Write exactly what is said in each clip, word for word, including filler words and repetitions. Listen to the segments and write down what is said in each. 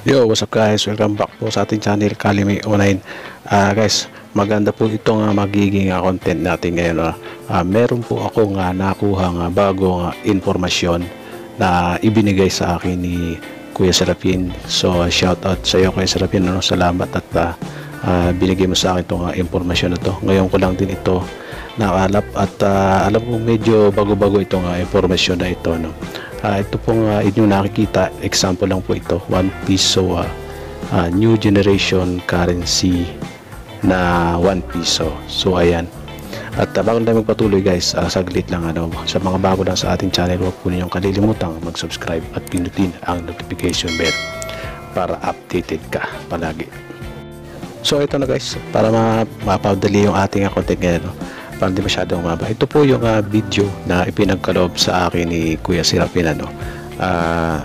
Yo, what's up guys? Welcome back po sa ating channel Kalimi Online. Uh, guys, maganda po itong uh, magiging uh, content natin ngayon. Uh, uh, meron po akong uh, nakuha uh, bagong uh, informasyon na ibinigay sa akin ni Kuya Serapin. So, uh, shout out sa iyo Kuya Serapin. Ano? Salamat at uh, uh, binigay mo sa akin itong uh, informasyon na to. Ngayon ko lang din ito nakalap at uh, alam ko medyo bago-bago itong uh, informasyon na ito. No? Uh, ito pong uh, inyong nakikita, example lang po ito, one piso uh, uh, new generation currency na one piso. So ayan, at uh, bago tayo magpatuloy guys, uh, saglit lang ano, sa mga bago lang sa ating channel, huwag po ninyong kalilimutang mag subscribe at pinutin ang notification bell para updated ka palagi. So ito na guys, para mapapadali yung ating content ngayon, no? Para hindi masyadong maba. Ito po yung uh, video na ipinagkaloob sa akin ni Kuya Serapin. Ano? Uh,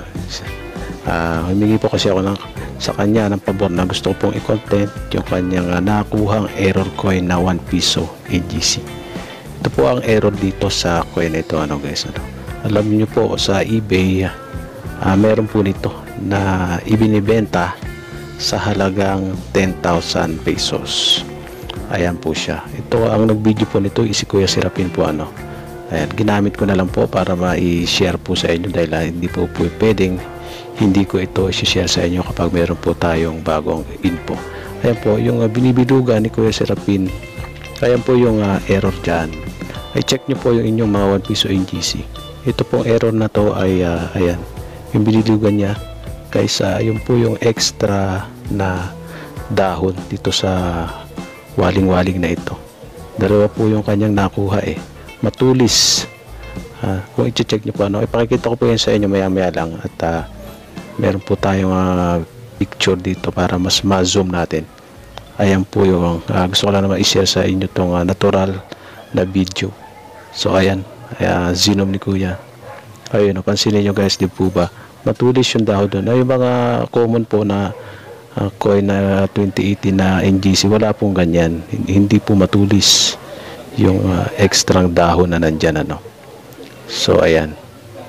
uh, humingi po kasi ako ng, sa kanya ng pabor na gusto ko pong i-content yung kanyang uh, nakuhang error coin na one piso N G C. Ito po ang error dito sa coin na ito. Ano guys? Ano? Alam niyo po sa eBay, uh, meron po nito na ibinibenta sa halagang ten thousand pesos. Ayan po siya. Ito ang nag-video po nito is si Kuya Serapin po ano. Ayan, ginamit ko na lang po para ma-i-share po sa inyo dahil uh, hindi po po pwedeng hindi ko ito i-share sa inyo kapag meron po tayong bagong info. Ayan po, yung uh, binibilugan ni Kuya Serapin. Ayan po yung uh, error dyan. Ay check nyo po yung inyong mga one piso N G C. Ito pong error na to ay uh, ayan, yung binilugan niya. Guys, uh, yun po yung extra na dahon dito sa waling-waling na ito. Dalawa po yung kanyang nakuha eh. Matulis. Uh, kung i-check nyo po ano, ipakikita ko po yan sa inyo maya-maya lang. At uh, meron po tayong uh, picture dito para mas ma-zoom natin. Ayan po yung uh, gusto ko lang naman i-share sa inyo itong uh, natural na video. So ayan, uh, zinom ni Kuya. Ayun, pansinin nyo guys, di po ba? Matulis yung dahon doon. Ay, yung mga common po na Uh, coin na twenty eighteen na N G C, wala pong ganyan, hindi po matulis yung uh, extra dahon na nandyan ano. So ayan,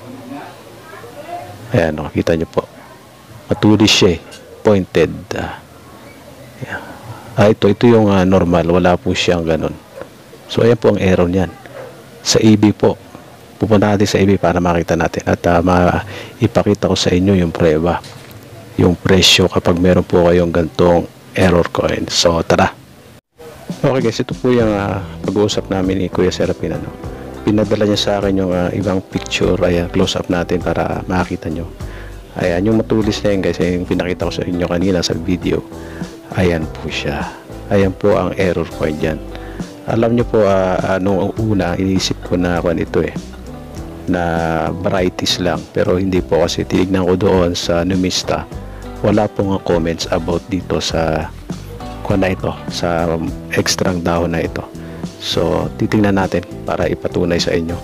ayan o, kita nyo po matulis siya eh, pointed uh, yeah. ah, ito, ito yung uh, normal, wala po siyang ganun. So ayan po ang error nyan sa eBay po. Pupunta natin sa eBay para makita natin at uh, ma ipakita ko sa inyo yung prueba, yung presyo kapag meron po kayong gantong error coin. So tara. Okay guys, ito po yung uh, pag-uusap namin ni Kuya Serapin. Ano? Pinadala niya sa akin yung uh, ibang picture. Ayan, close up natin para makita nyo. Ayan, yung matulis na yun guys, yung pinakita ko sa inyo kanina sa video. Ayan po siya. Ayan po ang error coin dyan. Alam nyo po, uh, uh, nung una iniisip ko na kung ito eh, na varieties lang, pero hindi po kasi tinignan ko doon sa numista, wala pong comments about dito sa kuha na ito, sa extra dahon na ito. So titingnan natin para ipatunay sa inyo.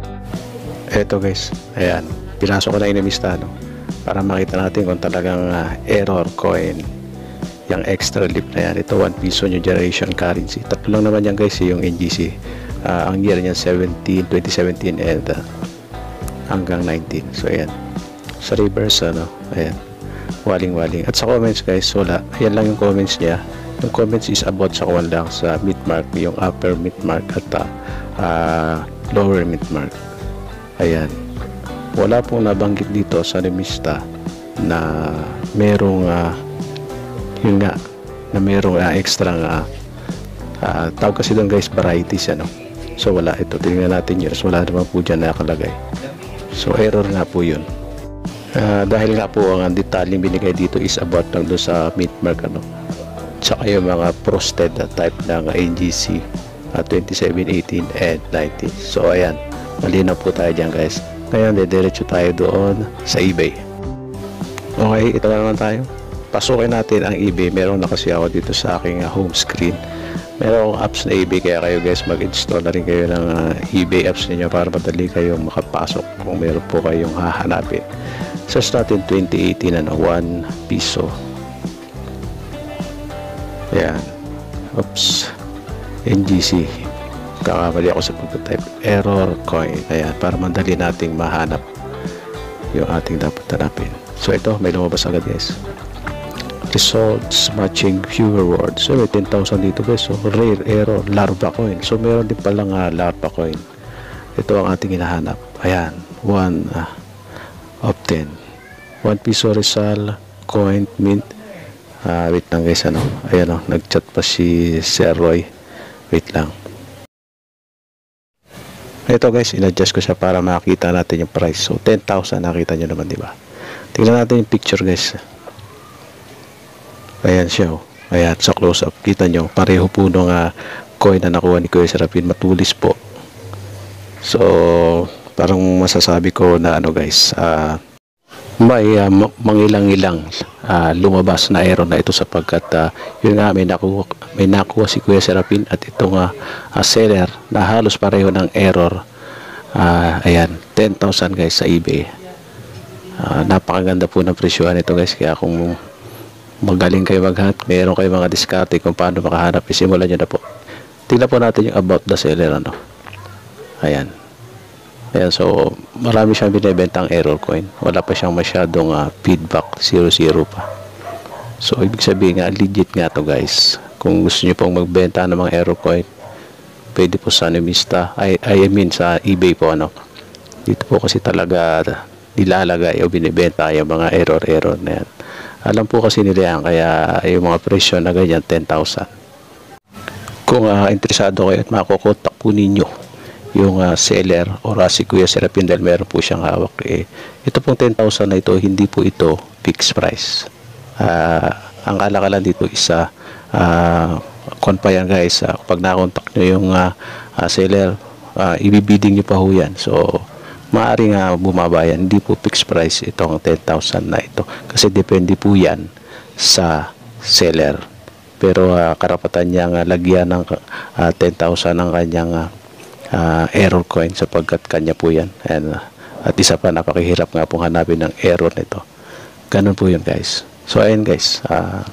Eto guys, ayan, pinasok ko na yung numista no, para makita natin kung talagang uh, error coin yung extra lip na yan. Ito one piso new generation currency. Tatlo lang naman yan guys yung N G C. Uh, ang year niyan seventeen, twenty seventeen and uh, hanggang nineteen. So ayan, sa reverse ano, ayan, waling-waling. At sa comments guys, wala. Ayan lang yung comments niya. Yung comments is about sa kawan lang sa mid mark, yung upper mid mark at uh, uh, lower mid mark. Ayan, wala pong nabanggit dito sa remista na merong uh, yun nga, na merong uh, extra uh, uh, tawag kasi doon guys varieties ano. So wala ito, tingnan natin yun. So, wala naman po dyan nakalagay. So error nga po yun. Uh, dahil nga po ang detalyeng binigay dito is about lang doon sa mid mark ano, tsaka yung mga frosted na type ng N G C uh, twenty-seven, eighteen and nineteen. So ayan, malinaw po tayo dyan guys. Ngayon dediretso tayo doon sa eBay. Okay, ito na naman tayo. Pasukin natin ang eBay. Meron na kasi ako dito sa aking uh, home screen. Meron apps na eBay, kaya kayo guys mag-install na rin kayo ng uh, eBay apps niyo para madali kayong makapasok kung meron po kayong hahanapin. Search natin twenty eighteen ano, one piso. Ayan, oops, N G C, kakamali ako sa pagtatype, error coin. Ayan, para madali nating mahanap yung ating dapat hanapin. So ito, may lumabas agad guys. results matching viewer words. So may ten thousand dito guys. So rare error larva coin. So meron din palang uh, larva coin. Ito ang ating hinahanap. Ayan, one uh, of ten. one piso Rizal coin mint. Uh, wait lang guys, ano. Ayan o, oh, nag-chat pa si Sir Roy. Wait lang. Ito guys, in-adjust ko siya para makita natin yung price. So ten thousand, nakita nyo naman, di ba? Tingnan natin yung picture guys. Ayan siya, oh. Ayan, sa close-up. Kita nyo, pareho po nung uh, coin na nakuha ni Kuya Serapin. Matulis po. So, parang masasabi ko na ano guys, uh, may uh, mangilang-ilang uh, lumabas na error na ito sapagkat uh, yun nga, may nakuha, may nakuha si Kuya Serapin at itong uh, uh, seller na halos pareho ng error. Uh, ayan, ten thousand guys sa eBay. Uh, napakaganda po ng presyohan ito guys, kaya kung magaling kayo maghanap, meron kayo mga diskarte kung paano makahanap, isimulan nyo na po. Tingnan po natin yung about the seller, ano. Ayan. Ayan, so marami siyang binibentang error coin. Wala pa siyang masyadong uh, feedback, zero zero pa. So ibig sabihin nga, legit nga to guys. Kung gusto niyo pong magbenta ng mga error coin, pwede po sa Animista, I, I mean sa eBay po, ano. Dito po kasi talaga nilalagay o binibenta yung mga error-error na yan. Alam po kasi nila yan, kaya yung mga presyo na ganyan, ten thousand. Kung uh, interesado kayo at makukontak po ninyo yung uh, seller o uh, si Kuya Serapin dahil meron po siyang hawak, eh, ito pong ten thousand na ito, hindi po ito fixed price. Uh, ang kalakalan dito isa uh, kon pa yan guys, uh, pag nakontak nyo yung uh, uh, seller, uh, ibibidding nyo pa ho yan. So maaaring uh, bumaba yan, hindi po fixed price itong ten thousand na ito kasi depende po yan sa seller. Pero uh, karapatan niyang uh, lagyan ng uh, ten thousand ng kanyang uh, Uh, error coin sapagkat kanya po yan. And, uh, at isa pa, napakahirap nga pong hanapin ng error nito. Ganun po yun guys. So ayun guys, uh,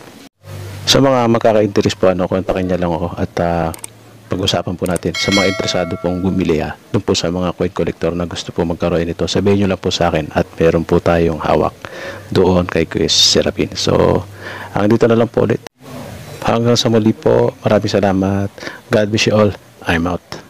sa mga magkaka-interest po, ano, kontakin niya lang ako at uh, pag-usapan po natin. Sa mga interesado pong bumili, ha, dun po sa mga coin collector na gusto po magkaroon nito, sabihin nyo lang po sa akin at meron po tayong hawak doon kay Kuya Serapin. So hanggang dito na lang po ulit. Hanggang sa muli po, maraming salamat. God bless you all. I'm out.